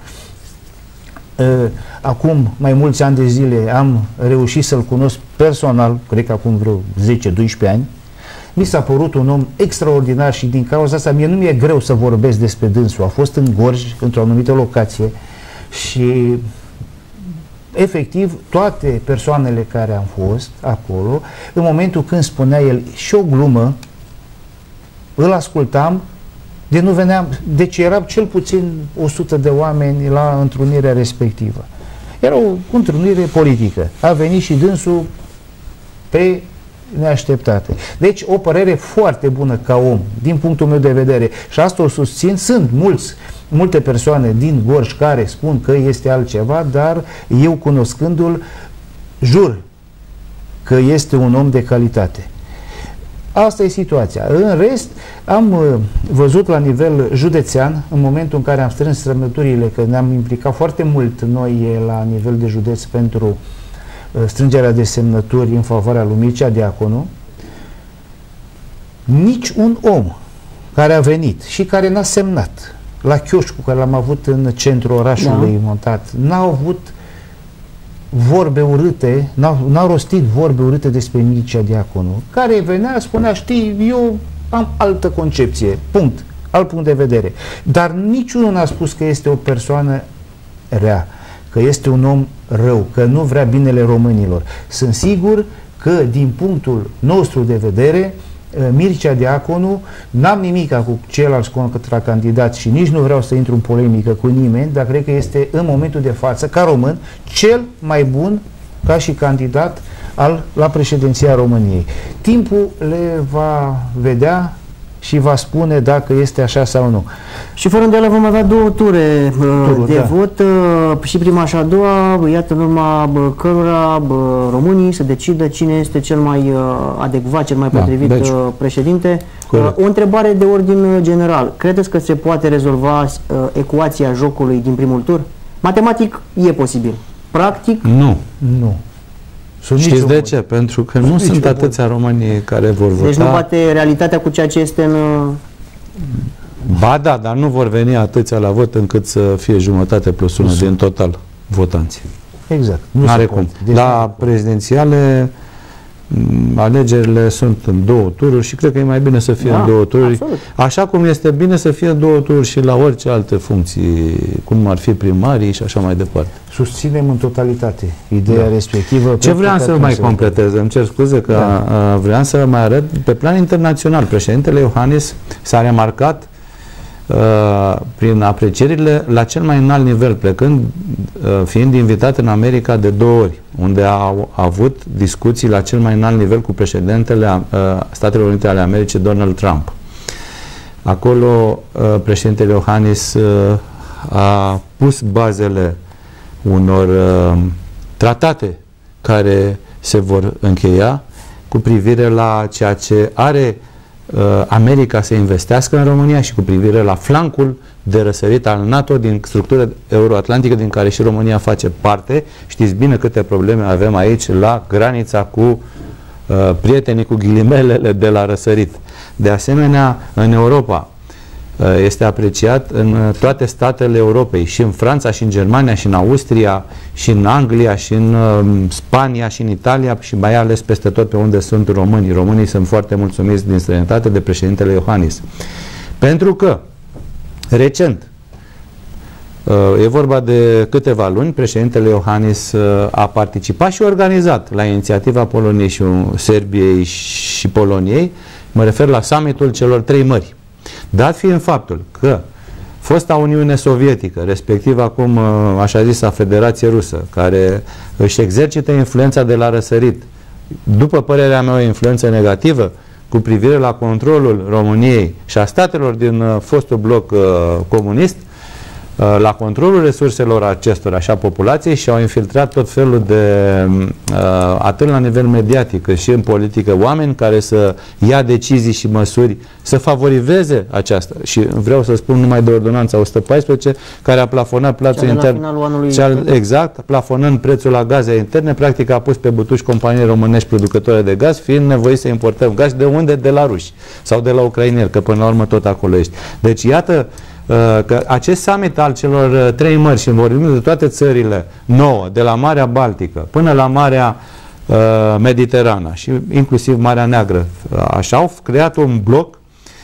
Acum mai mulți ani de zile am reușit să-l cunosc personal, cred că acum vreo zece doisprezece ani. Mi s-a părut un om extraordinar și din cauza asta mie nu mi-e greu să vorbesc despre dânsul. A fost în Gorj, într-o anumită locație, și efectiv toate persoanele care am fost acolo, în momentul când spunea el și o glumă, îl ascultam, de nu veneam, deci era cel puțin o sută de oameni la întrunirea respectivă. Era o întrunire politică. A venit și dânsul pe neașteptate. Deci o părere foarte bună ca om, din punctul meu de vedere, și asta o susțin. Sunt mulți, multe persoane din Gorj care spun că este altceva, dar eu, cunoscându-l, jur că este un om de calitate. Asta e situația. În rest, am uh, văzut la nivel județean, în momentul în care am strâns semnăturile, că ne-am implicat foarte mult noi la nivel de județ pentru uh, strângerea de semnături în favoarea lui Mircea Diaconu, nici un om care a venit și care n-a semnat la chioșcul care l-am avut în centrul orașului, da, montat, n-au avut vorbe urâte, n-au rostit vorbe urâte despre Mircea Diaconu, care venea, spunea, știi, eu am altă concepție, punct, alt punct de vedere. Dar niciunul n-a spus că este o persoană rea, că este un om rău, că nu vrea binele românilor. Sunt sigur că, din punctul nostru de vedere, Mircea Diaconu, n-am nimic cu ceilalți contracandidați și nici nu vreau să intru în polemică cu nimeni, dar cred că este în momentul de față, ca român, cel mai bun ca și candidat al, la președinția României. Timpul le va vedea și va spune dacă este așa sau nu. Și fără îndoială vom avea două ture Turul, de da. vot, și prima și a doua, iată, în urma cărora românii să decidă cine este cel mai adecvat, cel mai potrivit, da, deci, președinte. Corect. O întrebare de ordin general. Credeți că se poate rezolva ecuația jocului din primul tur? Matematic e posibil. Practic? Nu. Nu. Știți de ce? Pentru că nu sunt atâția români care vor vota. Deci nu bate realitatea cu ceea ce este în... Ba da, dar nu vor veni atâția la vot încât să fie jumătate plus unul din total votanți. Exact. Nu are cum. Deci la prezidențiale alegerile sunt în două tururi și cred că e mai bine să fie da, în două tururi. Absolut. Așa cum este bine să fie în două tururi și la orice alte funcții, cum ar fi primarii și așa mai departe. Susținem în totalitate ideea da. respectivă. Ce vreau să mai completez, îmi cer scuze că da. vreau să mai arăt, pe plan internațional, președintele Iohannis s-a remarcat Uh, prin aprecierile la cel mai înalt nivel, plecând, uh, fiind invitat în America de două ori, unde a, a avut discuții la cel mai înalt nivel cu președintele uh, Statelor Unite ale Americii, Donald Trump. Acolo uh, președintele Iohannis uh, a pus bazele unor uh, tratate care se vor încheia cu privire la ceea ce are America să investească în România și cu privire la flancul de răsărit al NATO din structura euroatlantică din care și România face parte. Știți bine câte probleme avem aici la granița cu uh, prietenii cu ghilimelele de la răsărit. De asemenea, în Europa uh, este apreciat în toate statele Europei, și în Franța, și în Germania, și în Austria, și în Anglia, și în uh, Spania, și în Italia, și mai ales peste tot pe unde sunt românii. Românii sunt foarte mulțumiți din străinătate de președintele Iohannis. Pentru că recent, uh, e vorba de câteva luni, președintele Iohannis uh, a participat și organizat la inițiativa Poloniei și Serbiei și Poloniei, mă refer la summitul celor trei mări. Dat fiind faptul că fosta Uniune Sovietică, respectiv acum așa zisa Federație Rusă, care își exercită influența de la răsărit, după părerea mea o influență negativă cu privire la controlul României și a statelor din fostul bloc uh, comunist, uh, la controlul resurselor acestora și a populației, și au infiltrat tot felul de, uh, atât la nivel mediatic cât și în politică, oameni care să ia decizii și măsuri să favorizeze aceasta. Și vreau să spun numai de ordonanța o sută paisprezece, care a plafonat prețul intern. Cea, exact, plafonând prețul la gaze interne, practic a pus pe butuci companii românești producătoare de gaz, fiind nevoit să importăm gaz. De unde? De la ruși sau de la ucraineri, că până la urmă tot acolo ești. Deci iată că acest summit al celor trei mări, și vorbim de toate țările nouă, de la Marea Baltică până la Marea uh, Mediterană și inclusiv Marea Neagră, așa au creat un bloc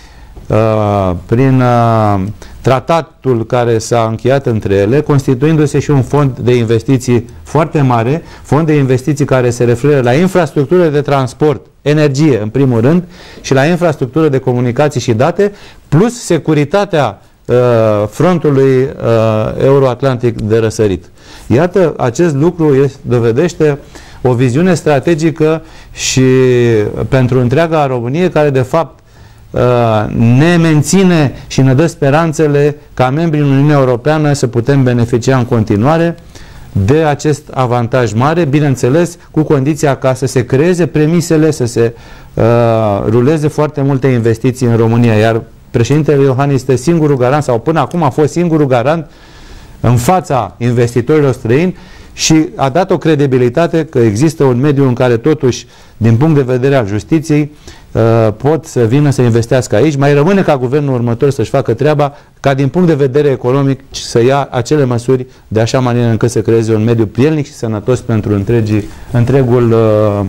uh, prin uh, tratatul care s-a încheiat între ele, constituindu-se și un fond de investiții foarte mare, fond de investiții care se referă la infrastructură de transport, energie în primul rând, și la infrastructură de comunicații și date, plus securitatea frontului uh, euroatlantic de răsărit. Iată, acest lucru este, dovedește o viziune strategică și pentru întreaga Românie, care de fapt uh, ne menține și ne dă speranțele ca membri în Uniunea Europeană să putem beneficia în continuare de acest avantaj mare, bineînțeles cu condiția ca să se creeze premisele, să se uh, ruleze foarte multe investiții în România, iar președintele Iohannis este singurul garant, sau până acum a fost singurul garant în fața investitorilor străini și a dat o credibilitate că există un mediu în care totuși, din punct de vedere al justiției, pot să vină să investească aici. Mai rămâne ca guvernul următor să-și facă treaba, ca din punct de vedere economic să ia acele măsuri de așa manieră încât să creeze un mediu prielnic și sănătos pentru întregii, întregul uh,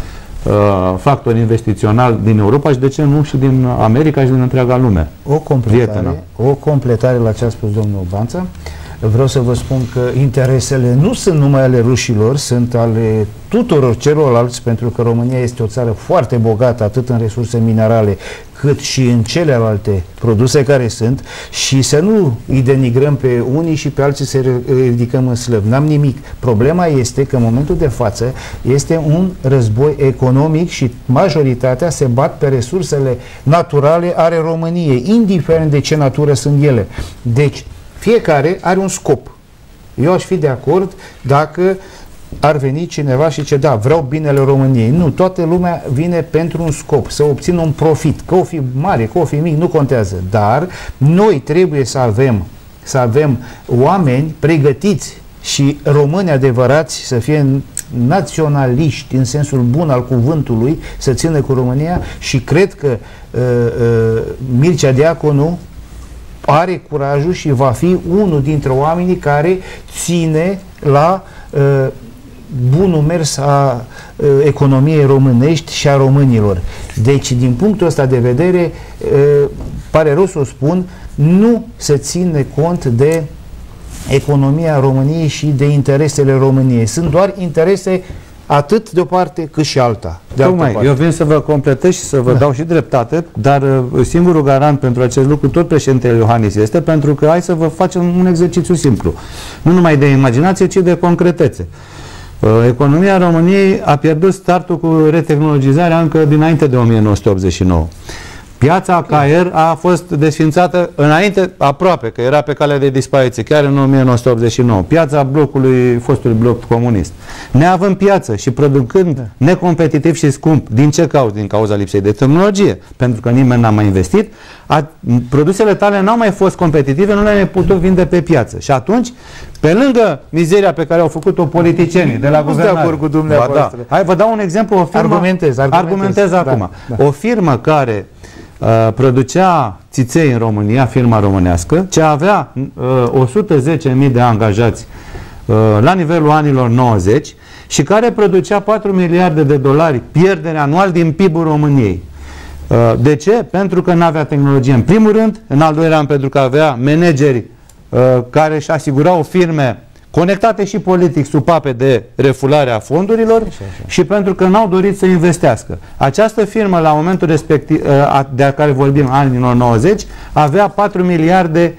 uh, factor investițional din Europa și de ce nu și din America și din întreaga lume. O completare, o completare la ce a spus domnul Banța. Vreau să vă spun că interesele nu sunt numai ale rușilor, sunt ale tuturor celorlalți, pentru că România este o țară foarte bogată atât în resurse minerale cât și în celelalte produse care sunt, și să nu îi denigrăm pe unii și pe alții să ridicăm în slăb. N-am nimic. Problema este că în momentul de față este un război economic și majoritatea se bat pe resursele naturale ale României, indiferent de ce natură sunt ele. Deci, fiecare are un scop. Eu aș fi de acord dacă ar veni cineva și zice, da, vreau binele României. Nu, toată lumea vine pentru un scop, să obțină un profit. Că o fi mare, că o fi mic, nu contează. Dar noi trebuie să avem, să avem oameni pregătiți și români adevărați, să fie naționaliști în sensul bun al cuvântului, să țină cu România, și cred că uh, uh, Mircea Diaconu are curajul și va fi unul dintre oamenii care ține la uh, bunul mers a uh, economiei românești și a românilor. Deci, din punctul ăsta de vedere, uh, pare rău să o spun, nu se ține cont de economia României și de interesele României. Sunt doar interese atât de o parte cât și alta. De Tocmai, eu vin să vă completez și să vă da. dau și dreptate, dar uh, singurul garant pentru acest lucru, tot președintele Iohannis este, pentru că hai să vă facem un exercițiu simplu. Nu numai de imaginație, ci de concretețe. Uh, economia României a pierdut startul cu retehnologizarea încă dinainte de o mie nouă sute optzeci și nouă. Piața K R a fost desfințată înainte, aproape, că era pe calea de dispariție, chiar în o mie nouă sute optzeci și nouă. Piața blocului, fostului bloc comunist. Neavând piață și producând da. necompetitiv și scump, din ce cauză? Din cauza lipsei de tehnologie. Pentru că nimeni n-a mai investit, a, produsele tale n-au mai fost competitive, nu le-ai mai putut vinde pe piață. Și atunci, pe lângă mizeria pe care au făcut-o politicienii de la guvernare. De acord cu dumneavoastră. Ba, da. Hai, vă dau un exemplu. O firmă, argumentez, argumentez. argumentez acum. Da, da. O firmă care Uh, producea țiței în România, firma românească, ce avea uh, o sută zece mii de angajați uh, la nivelul anilor nouăzeci și care producea patru miliarde de dolari pierdere anual din P I B-ul României. Uh, de ce? Pentru că nu avea tehnologie în primul rând, în al doilea rând pentru că avea manageri uh, care își asigurau firme conectate și politic sub pape de refulare a fondurilor așa, așa. și pentru că n-au dorit să investească. Această firmă, la momentul respectiv, de care vorbim, anilor nouăzeci, avea patru miliarde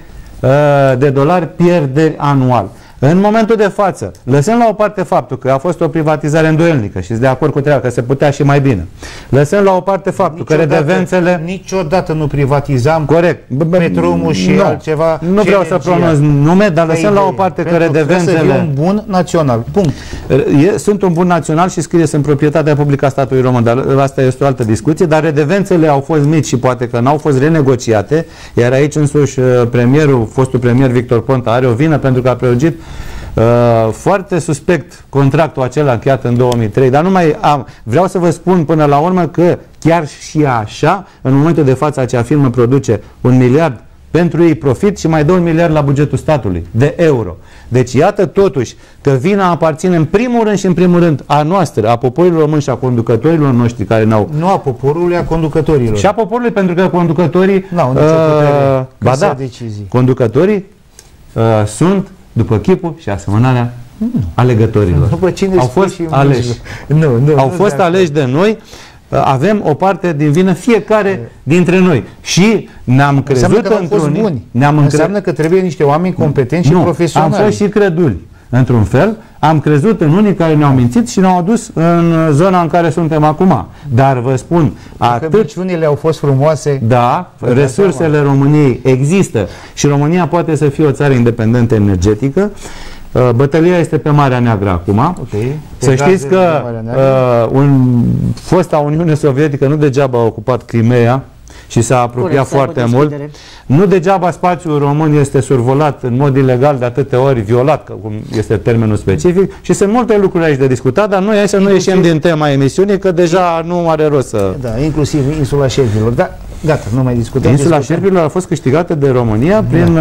de dolari pierderi anual. În momentul de față, lăsând la o parte faptul că a fost o privatizare îndoielnică și sunt de acord cu treaba că se putea și mai bine, lăsând la o parte faptul niciodată, că redevențele... Niciodată nu privatizam corect. Petromul și nu, altceva. Nu vreau să pronunț nume, dar lăsând la o parte că redevențele... Să un bun național. Punct. E, sunt un bun național și scrie în proprietatea publică a statului român, dar asta este o altă discuție, dar redevențele au fost mici și poate că n-au fost renegociate, iar aici însuși premierul, fostul premier Victor Ponta are o vină pentru că a prelungit Uh, foarte suspect contractul acela încheiat în două mii trei, dar nu mai am. Vreau să vă spun până la urmă că chiar și așa, în momentul de față, acea firmă produce un miliard pentru ei profit și mai dă un miliard la bugetul statului de euro. Deci iată totuși că vina aparține în primul rând și în primul rând a noastră, a poporului român și a conducătorilor noștri care n-au... Nu a poporului, a conducătorilor. Și a poporului, pentru că conducătorii... N-au nicio putere, ba da, decizii. Conducătorii uh, sunt după chipul și asemănarea nu. alegătorilor. După cine au fost aleși. Nu, nu, au nu fost de aleși de noi. Avem o parte din vină fiecare dintre noi. Și ne-am crezut într-unii. Ne-am Înseamnă că trebuie niște oameni competenți și nu, profesionali. am fost și creduli. Într-un fel, am crezut în unii care ne-au mințit și ne-au adus în zona în care suntem acum. Dar vă spun, atât... minciunile au fost frumoase. Da, resursele României există și România poate să fie o țară independentă energetică. Bătălia este pe Marea Neagră acum. Okay. Să știți că uh, un, fosta Uniune Sovietică nu degeaba a ocupat Crimea și s-a apropiat foarte mult. Nu degeaba spațiul român este survolat în mod ilegal de atâtea ori, violat, că cum este termenul specific, și sunt multe lucruri aici de discutat, dar noi hai să nu ieșim din tema emisiunii, că deja nu are rost să... Da, inclusiv insula Șerpilor. Da, gata, nu mai discutăm. Insula Șerpilor a fost câștigată de România da. prin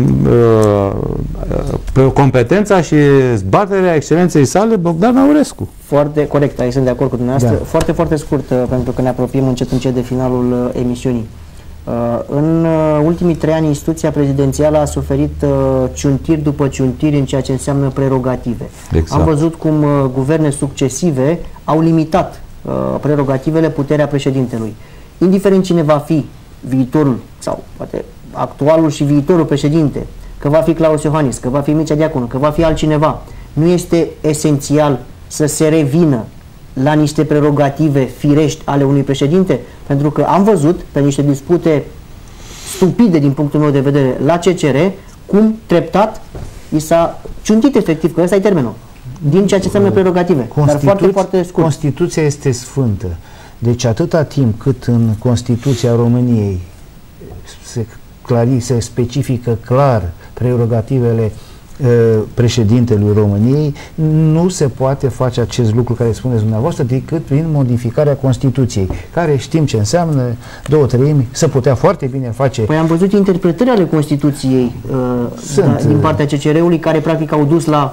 uh, uh, competența și zbaterea excelenței sale Bogdan Aurescu. Foarte corect, aici sunt de acord cu dumneavoastră. Da. Foarte, foarte scurt, uh, pentru că ne apropiem încet încet de finalul uh, emisiunii. Uh, în uh, ultimii trei ani, instituția prezidențială a suferit uh, ciuntiri după ciuntiri în ceea ce înseamnă prerogative. Exact. Am văzut cum uh, guverne succesive au limitat uh, prerogativele, puterea președintelui. Indiferent cine va fi viitorul, sau poate actualul și viitorul președinte, că va fi Claus Iohannis, că va fi Mircea Diaconu, că va fi altcineva, nu este esențial să se revină la niște prerogative firești ale unui președinte? Pentru că am văzut pe niște dispute stupide din punctul meu de vedere la C C R cum treptat i s-a ciuntit efectiv, că ăsta e termenul, din ceea ce înseamnă prerogative. Dar foarte, foarte scurt. Constituția este sfântă. Deci atâta timp cât în Constituția României se, clari, se specifică clar prerogativele președintelui României, nu se poate face acest lucru care spuneți dumneavoastră decât prin modificarea Constituției, care știm ce înseamnă, două treimi, se putea foarte bine face. Păi am văzut interpretări ale Constituției uh, Sunt, da, din partea C C R-ului care practic au dus la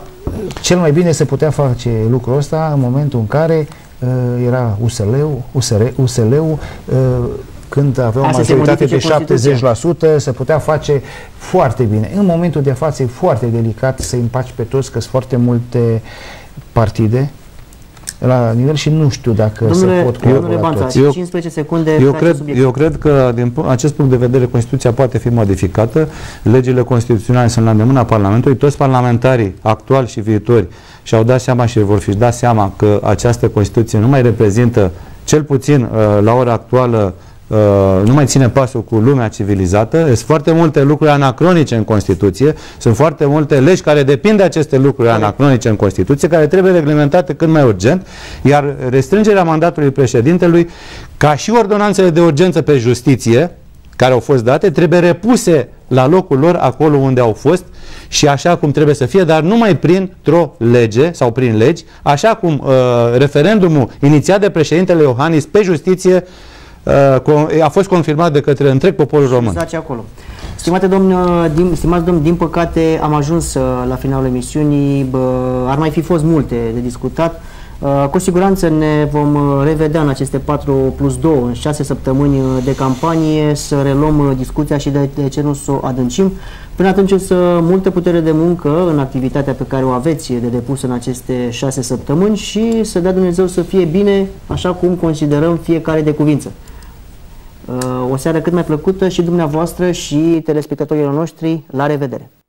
cel mai bine se putea face lucrul ăsta în momentul în care uh, era U S L-ul, U S R, U S L-ul, uh, când avea o majoritate de șaptezeci la sută, se putea face foarte bine. În momentul de față e foarte delicat să împaci pe toți, că sunt foarte multe partide la nivel și nu știu dacă domnule, se pot colabora toți. Eu, cincisprezece secunde eu, cred, eu cred că din acest punct de vedere Constituția poate fi modificată, legile constituționale sunt la îndemâna Parlamentului, toți parlamentarii actuali și viitori și-au dat seama și vor fi dat seama că această Constituție nu mai reprezintă, cel puțin la ora actuală, Uh, nu mai ține pasul cu lumea civilizată. Sunt foarte multe lucruri anacronice în Constituție, sunt foarte multe legi care depind de aceste lucruri anacronice în Constituție, care trebuie reglementate cât mai urgent, iar restrângerea mandatului președintelui, ca și ordonanțele de urgență pe justiție, care au fost date, trebuie repuse la locul lor acolo unde au fost și așa cum trebuie să fie, dar numai printr-o lege sau prin legi, așa cum uh, referendumul inițiat de președintele Iohannis pe justiție a fost confirmat de către întreg poporul român. Acolo. Stimate domn, din, stimați domn, din păcate am ajuns la finalul emisiunii, ar mai fi fost multe de discutat. Cu siguranță ne vom revedea în aceste patru plus doi, în șase săptămâni de campanie, să reluăm discuția și de, de ce nu să o adâncim. Până atunci însă multă putere de muncă în activitatea pe care o aveți de depus în aceste șase săptămâni și să dea Dumnezeu să fie bine așa cum considerăm fiecare de cuvință. O seară cât mai plăcută și dumneavoastră și telespectatorilor noștri. La revedere!